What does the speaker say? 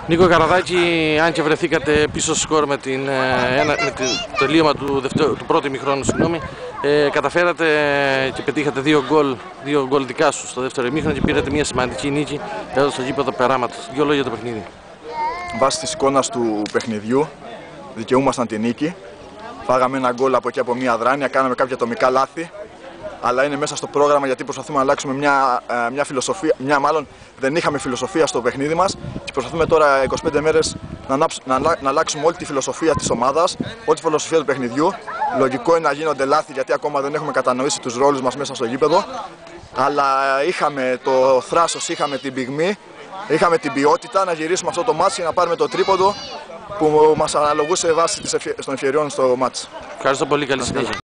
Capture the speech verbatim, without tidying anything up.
Νίκο Καραδάκη, αν και βρεθήκατε πίσω σκορ με, την, ένα, με το τελείωμα του, δεύτερου, του πρώτου ημιχρόνου, συγγνώμη, ε, καταφέρατε και πετύχατε δύο γκολ, δύο γκολ δικά σου στο δεύτερο ημίχρονο και πήρατε μια σημαντική νίκη εδώ στο γήπεδο Περάματος. Δύο λόγια για το παιχνίδι. Βάσει της εικόνας του παιχνιδιού, δικαιούμασταν τη νίκη. Φάγαμε ένα γκολ από εκεί από μια αδράνεια, κάναμε κάποια ατομικά λάθη. Αλλά είναι μέσα στο πρόγραμμα γιατί προσπαθούμε να αλλάξουμε μια, μια φιλοσοφία, μια μάλλον δεν είχαμε φιλοσοφία στο παιχνίδι μας και προσπαθούμε τώρα είκοσι πέντε μέρες να, να, να αλλάξουμε όλη τη φιλοσοφία της ομάδας, όλη τη φιλοσοφία του παιχνιδιού. Λογικό είναι να γίνονται λάθη γιατί ακόμα δεν έχουμε κατανοήσει τους ρόλους μας μέσα στο γήπεδο. Αλλά είχαμε το θράσος, είχαμε την πυγμή, είχαμε την ποιότητα να γυρίσουμε αυτό το μάτς και να πάρουμε το τρίποντο που μας αναλογούσε βάσει των ευκαιριών στο μάτς. Ευχαριστώ πολύ, καλή συνέχεια.